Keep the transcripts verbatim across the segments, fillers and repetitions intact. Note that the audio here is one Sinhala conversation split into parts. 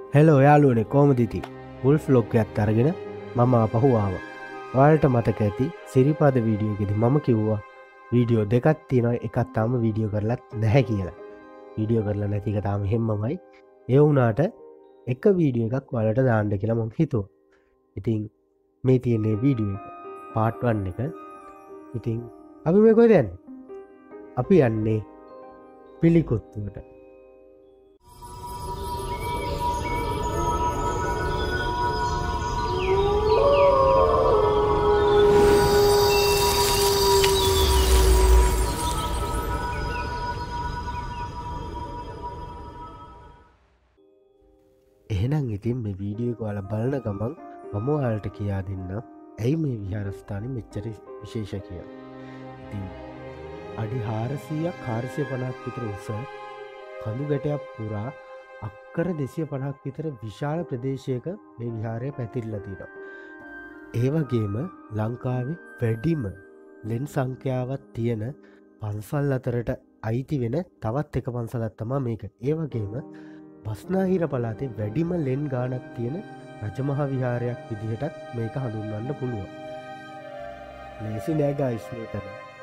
හෙලෝ යාලුවනේ කොහොමද ඉතින්? වුල්ෆ් ලොග් එකක් අරගෙන මම ආපහු ආවා. ඔයාලට මතක ඇති සිරිපාද වීඩියෝ එකේදී මම කිව්වා වීඩියෝ දෙකක් තියෙනවා එකක් තාම වීඩියෝ කරලත් නැහැ කියලා. වීඩියෝ කරලා නැති එක තාම හැමමයි. ඒ වුණාට එක වීඩියෝ එකක් ඔයාලට දාන්න කියලා මම හිතුවා. ඉතින් මේ තියෙන්නේ වීඩියෝ එක පාර්ට් වන් එක. ඉතින් අපි මේ කොහෙද යන්නේ? අපි යන්නේ පිළිකුත්තුවට. එහෙනම් ඉතින් මේ වීඩියෝ එක ඔයාලා බලන ගමන් මම ඔයාලට කියා දෙන්නම් ඇයි මේ විහාරස්ථානේ මෙච්චර විශේෂ කියලා. ඉතින් අඩි හාරසීයක් හාරසිය පනහක් විතර උස කඳු ගැටයක් පුරා අක්කර දෙසිය පනහක් විතර විශාල ප්‍රදේශයක මේ විහාරය පැතිරිලා තියෙනවා. ඒ වගේම ලංකාවේ වැඩිම ලෙන් සංඛ්‍යාවක් තියෙන පන්සල් අතරට අයිති වෙන තවත් එක පන්සලක් තමයි මේක. ඒ වගේම බස්නාහිර පළාතේ වැඩිම ලෙන් ගානක් තියෙන රජමහා විහාරයක් විදිහටත් මේක හඳුන්වන්න පුළුවන්. ලේසි නෑ ගයිස් මේක.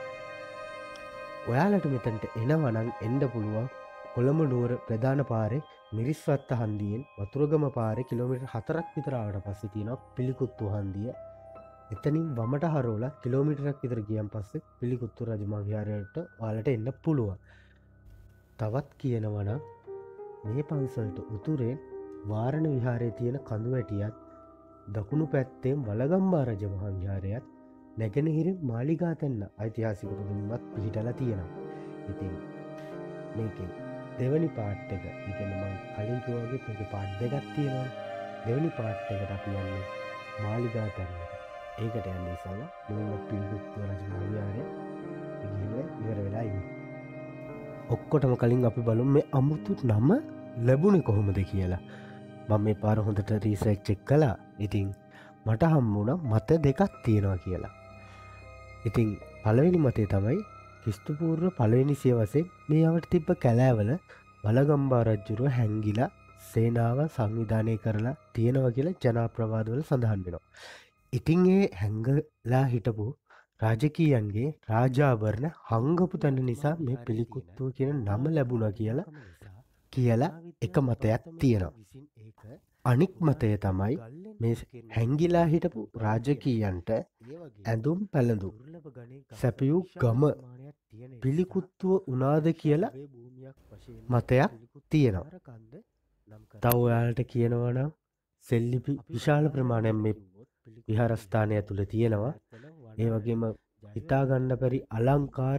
ඔයාලට මෙතනට එනවනම් එන්න පුළුවන් කොළඹ නුවර ප්‍රධාන පාරේ මිරිස්වත්ත හන්දියෙන් වතුරගම පාරේ කිලෝමීටර් හතරක් විතර ආවට පස්සේ තියෙනවා පිළිකුත්තු හන්දිය. එතනින් වමට හරවලා කිලෝමීටරක් විතර ගියන් පස්සේ පිළිකුත්තු රජමහා විහාරයට ඔයාලට එන්න පුළුවන්. තවත් කියනවනම් මේ පන්සලට උතුරෙන් වාරණ විහාරයේ තියෙන කඳු වැටියත් දකුණු පැත්තෙන් වලගම්බා රජමහා විහාරයත් නැගෙනහිරින් මාලිගාතැන්න ඓතිහාසික පුදුමයක් පිහිටලා තියෙනවා. ඉතින් මේකේ දෙවනි පාර්ට් එක, ඒ කියන්නේ මම කලින් කිව්වා වගේ මේකේ පාර්ට් දෙකක් තියෙනවා. දෙවනි පාර්ට් එකට අපි යන්නේ මාලිගාතැන්න. ඒකට යන්නේ ඉස්සෙල්ලා මුලින්ම පිළිකුත්තු රජමහා විහාරය ගිහිල්ලා ඉවර වෙලා ඉන්නේ. ඔක්කොටම කලින් අපි බලමු මේ අමුතු නම ලැබුණේ කොහොමද කියලා. මම මේ පාර හොඳට රීසර්ච් චෙක් කළා. ඉතින් මට හම්බුණා මත දෙකක් තියෙනවා කියලා. ඉතින් පළවෙනි මතය තමයි ක්‍රිස්තු පූර්ව පළවෙනි සියවසේ මේ යවට තිබ්බ කැලෑවල වලගම්බා රජුරුව හැංගිලා සේනාව සංවිධානය කරලා තියෙනවා කියලා ජනප්‍රවාදවල සඳහන් වෙනවා. ඉතින් ඒ හැංගලා හිටපු රාජකීයන්ගේ රාජාභරණ හංගපු තැන නිසා මේ පිළිකුත්තුව කියන නම ලැබුණා කියලා කියලා එක මතයක් තියෙනවා. අනික් මතය තමයි මේ හැංගිලා හිටපු රාජකීයන්ට ඇඳුම් පැළඳුම් සැපියූ ගම පිළිකුත්තුව උනාද කියලා මතයක් තියෙනවා. තව ඔයාලට කියනවනම් සෙල්ලිපි විශාල ප්‍රමාණයක් මේ විහාරස්ථානය ඇතුළේ තියෙනවා. ඒ වගේම හිතාගන්න බැරි අලංකාර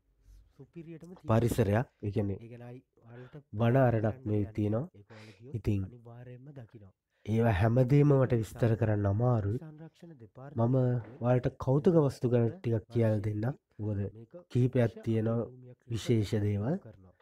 පරිසරයක්, ඒ කියන්නේ වන අරණක් මේ තියෙනවා. ඉතින් ඒවා හැමදේම මට විස්තර කරන්න අමාරුයි. මම ඔයාලට කෞතුක වස්තු ගැන ටිකක් කියලා දෙන්නම්. මොකද කිහිපයක් තියෙනවා විශේෂ දේවල්.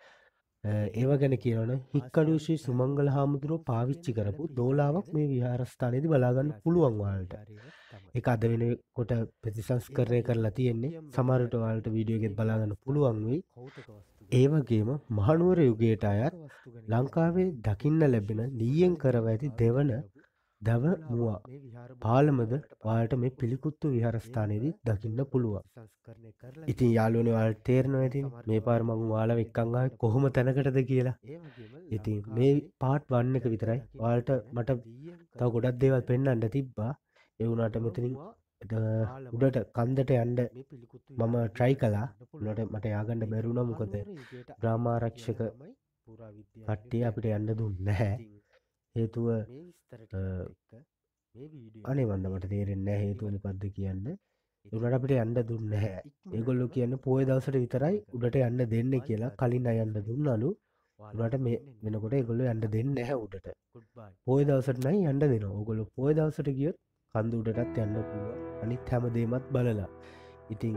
ඒව ගැන කියනවනම් හික්කඩුව ශ්‍රී සුමංගල හාමුදුරුවෝ පාවිච්චි කරපු දෝලාවක් මේ විහාරස්ථානයේදී බලාගන්න පුළුවන් ඔයාලට. ඒක අද වෙනකොට ප්‍රතිසංස්කරණය කරලා තියෙන්නේ. සමහර විට ඔයාලට වීඩියෝ එකෙත් බලාගන්න පුළුවන් වෙයි. ඒ වගේම මහනුවර යුගයට අයත් ලංකාවේ දකින්න ලැබෙන ලීයෙන් කරව ඇති දෙවන දව මුවා පාලමද ඔයාලට මේ පිළිකුත්තු විහාරස්ථානයේදී දකින්න පුළුවන්. ඉතින් යාළුවනේ ඔයාලට තේරෙනවා ඇති මේ පාර මම ඔයාලව එක්කන් ආවේ කොහොම තැනකටද කියලා. ඉතින් මේ පාර්ට් වන් එක විතරයි. ඔයාලට මට තව ගොඩක් දේවල් පෙන්වන්න තිබ්බා. ඒ වුණාට මෙතනින් උඩට කන්දට යන්න මම try කළා. උඩට මට ය아가න්න බැරි වුණා. මොකද ග්‍රාමාරක්ෂක කට්ටිය අපිට යන්න දුන්නේ නැහැ. හේතුව අනේ වන්ද මට තේරෙන්නේ නැහැ හේතුව මොකද්ද කියන්න. ඒ උඩට අපිට යන්න දුන්නේ නැහැ. ඒගොල්ලෝ කියන්නේ පොයේ දවසට විතරයි උඩට යන්න දෙන්නේ කියලා. කලින් අය යන්න දුන්නලු. උඩට මේ වෙනකොට ඒගොල්ලෝ යන්න දෙන්නේ නැහැ උඩට. පොයේ දවසට නම් යන්න දෙනවා. ඕගොල්ලෝ පොයේ දවසට ගියොත් කන්ද උඩටත් යන්න පුළුවන්. අනිත් හැම දෙයක්මත් බලලා. ඉතින්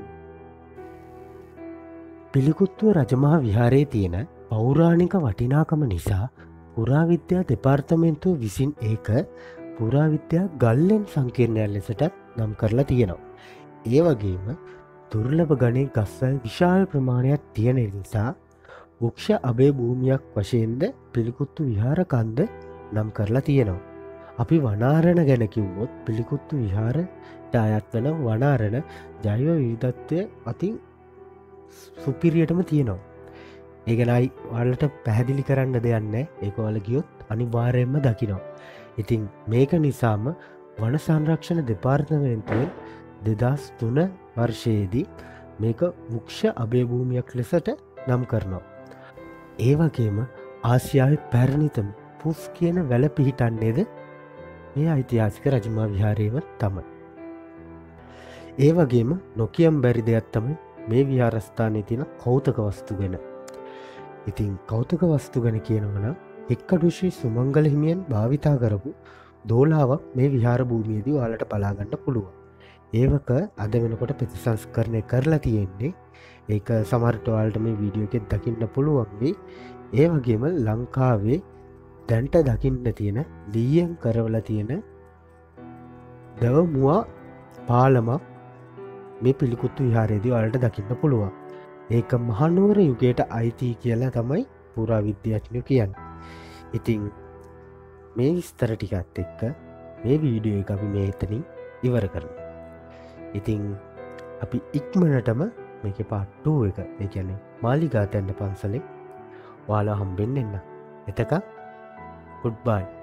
පිළිකුත්තුව රජමහා විහාරයේ තියෙන පෞරාණික වටිනාකම නිසා පුරාවිද්‍යා දෙපාර්තමේන්තුව විසින් ඒක පුරාවිද්‍යා ගල්ලෙන් සංකීර්ණයක් ලෙසටත් නම් කරලා තියෙනවා. ඒ වගේම දුර්ලභ ගණයේ ගස්වැල් විශාල ප්‍රමාණයක් තියෙන නිසා වෘක්ෂ අභය භූමියක් වශයෙන්ද පිළිකුත්තු විහාර කන්ද නම් කරලා තියෙනවා. අපි වනාරණ ගැන කිව්වොත් පිළිකුත්තු විහාරයට අයත් වන වනාරණ ජෛව විවිධත්වය අතින් සුපිරියටම තියෙනවා. ඒ ගැනයි ඔයාලට පැහැදිලි කරන්න දෙයක් නැහැ. ඒක ඔයාලා ගියොත් අනිවාර්යයෙන්ම දකිනවා. ඉතින් මේක නිසාම වන සංරක්ෂණ දෙපාර්තමේන්තුවෙන් දෙදහස් තුන වර්ෂයේදී මේක වෘක්ෂ අභය භූමියක් ලෙසට නම් කරනවා. ඒ වගේම ආසියාවේ පැරණිතම පුස් කියන වැල පිහිටන්නේද මේ ඓතිහාසික රජමහා විහාරයේම තමයි. ඒ වගේම නොකියම් බැරි දෙයක් තමයි මේ විහාරස්ථානයේ තියෙන කෞතුක වස්තු ගැන. ඉතින් කෞතුක වස්තු ගැන කියනවා නම් එක්කඩු ශ්‍රී සුමංගල හිමියන් භාවිතා කරපු දෝලාවක් මේ විහාර භූමියේදී ඔයාලට බලා ගන්න පුළුවන්. ඒවක අද වෙනකොට ප්‍රතිසංස්කරණය කරලා තියෙන්නේ. ඒක සමහරට ඔයාලට මේ වීඩියෝ එකෙන් දකින්න පුළුවන් වෙයි. ඒ වගේම ලංකාවේ දැන්ට දකින්න තියෙන දීයෙන් කරවලා තියෙන දවමුවා පාලමක් මේ පිළිකුත්තු විහාරයේදී ඔයාලට දකින්න පුළුවන්. ඒක මහනුවර යුගයට අයිති කියලා තමයි පුරාවිද්‍යාඥයෝ කියන්නේ. ඉතින් මේ විස්තර ටිකත් එක්ක මේ වීඩියෝ එක අපි මේ එතනින් ඉවර කරමු. ඉතින් අපි ඉක්මනටම මේකේ පාර්ට් टू එක, ඒ කියන්නේ මාලිගාතැන්න පන්සලේ ඔයාලා හම්බෙන්න එන්න. එතක ගුඩ් බයි.